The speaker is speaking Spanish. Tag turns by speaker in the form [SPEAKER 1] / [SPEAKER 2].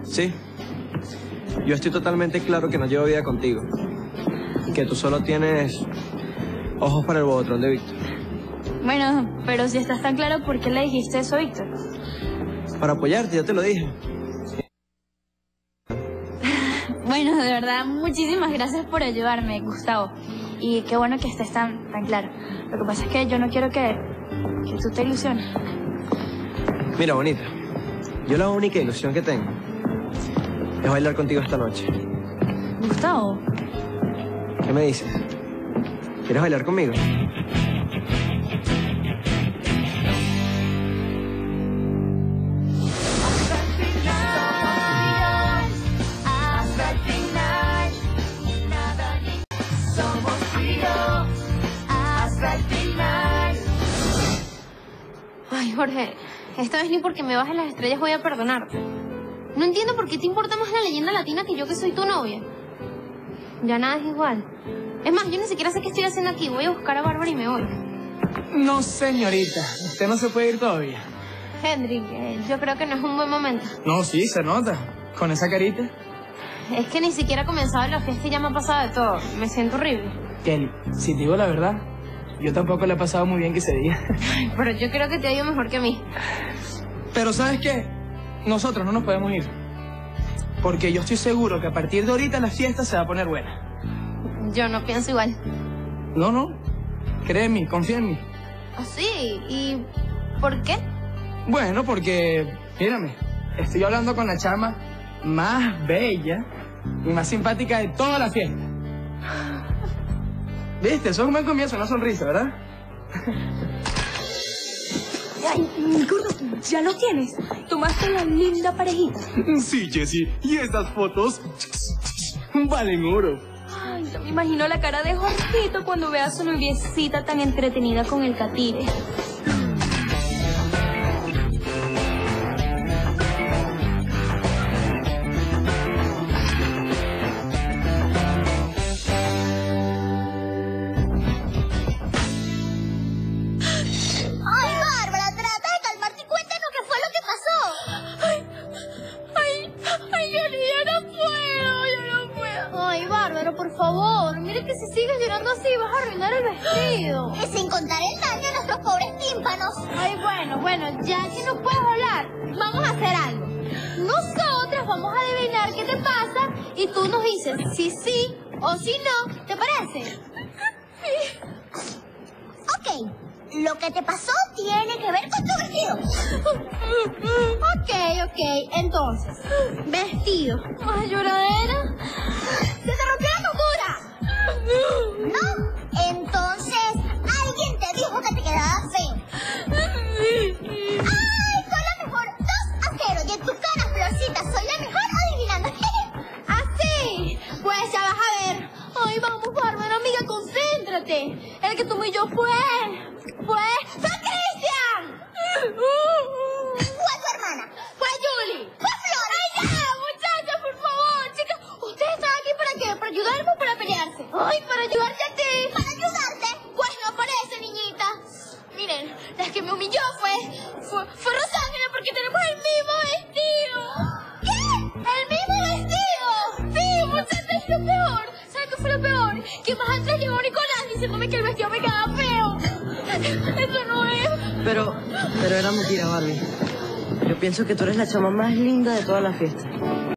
[SPEAKER 1] Sí. Yo estoy totalmente claro que no llevo vida contigo. Que tú solo tienes ojos para el bobotrón de Víctor.
[SPEAKER 2] Bueno, pero si estás tan claro, ¿por qué le dijiste eso a Víctor?
[SPEAKER 1] Para apoyarte, ya te lo dije.
[SPEAKER 2] Bueno, de verdad, muchísimas gracias por ayudarme, Gustavo. Y qué bueno que estés tan claro. Lo que pasa es que yo no quiero que tú te ilusiones.
[SPEAKER 1] Mira, bonita, yo la única ilusión que tengo es bailar contigo esta noche.
[SPEAKER 2] Gustavo.
[SPEAKER 1] ¿Qué me dices? ¿Quieres bailar conmigo?
[SPEAKER 3] Ay, Jorge, esta vez ni porque me bajes las estrellas voy a perdonarte. No entiendo por qué te importa más la leyenda latina que yo que soy tu novia. Ya nada es igual. Es más, yo ni siquiera sé qué estoy haciendo aquí. Voy a buscar a Bárbara y me voy.
[SPEAKER 4] No, señorita. Usted no se puede ir todavía.
[SPEAKER 3] Hendrik, yo creo que no es un buen momento.
[SPEAKER 4] No, sí, se nota. Con esa carita.
[SPEAKER 3] Es que ni siquiera ha comenzado la fiesta y ya me ha pasado de todo. Me siento horrible.
[SPEAKER 4] Kelly, si te digo la verdad, yo tampoco le he pasado muy bien que ese día.
[SPEAKER 3] Pero yo creo que te ha ido mejor que a mí.
[SPEAKER 4] Pero ¿sabes qué? Nosotros no nos podemos ir. Porque yo estoy seguro que a partir de ahorita la fiesta se va a poner buena.
[SPEAKER 3] Yo no pienso igual.
[SPEAKER 4] No. Créeme, confía en mí.
[SPEAKER 3] ¿Ah, sí? ¿Y por qué?
[SPEAKER 4] Bueno, porque, mírame, estoy hablando con la chama más bella y más simpática de toda la fiesta. ¿Viste? Eso es un buen comienzo, una sonrisa, ¿verdad?
[SPEAKER 2] Ay, gordo, ya lo tienes. Tomaste una linda parejita.
[SPEAKER 5] Sí, Jessie, y estas fotos valen oro.
[SPEAKER 2] Ay, no me imagino la cara de Jorgito cuando vea a su noviecita tan entretenida con el catire.
[SPEAKER 3] Por favor, mire que si sigues llorando así vas a arruinar el vestido.
[SPEAKER 6] Y sin contar el daño a nuestros pobres tímpanos.
[SPEAKER 3] Ay, bueno, ya que no puedes hablar, vamos a hacer algo. Nosotras vamos a adivinar qué te pasa y tú nos dices si sí o si no, ¿te parece?
[SPEAKER 6] Ok, lo que te pasó tiene que ver con tu vestido.
[SPEAKER 3] Ok, entonces, vestido. Ay, lloradera.
[SPEAKER 6] ¡Se te rompió la costura! ¿No? Entonces, alguien te dijo que te quedaba feo. ¡Ay, soy la mejor! 2 a 0 y en tu cara, Florcita, soy la mejor adivinando.
[SPEAKER 3] ¿Así? Pues ya vas a ver. Ay, vamos, Bárbara, amiga, concéntrate. El que tú y yo fue Cristian.
[SPEAKER 6] Fue tu hermana.
[SPEAKER 3] Fue Julie.
[SPEAKER 6] Fue Flor.
[SPEAKER 3] Ay, ya, muchachas, por favor. Chicas, ¿ustedes están aquí para qué? ¿Para ayudarme o para pelearse? Ay, para ayudarte a ti.
[SPEAKER 6] ¿Para ayudarte?
[SPEAKER 3] Pues no parece, niñita. Miren, la que me humilló fue Rosángela porque tenemos el mismo vestido.
[SPEAKER 6] ¿Qué?
[SPEAKER 3] ¡El mismo vestido! Sí, muchachas, es lo peor. ¿Sabes qué fue lo peor? Que más atrás llegó Nicolás diciéndome que el vestido me quedaba feo. Eso no es.
[SPEAKER 7] Pero era mentira, Barbie. Yo pienso que tú eres la chama más linda de toda la fiesta.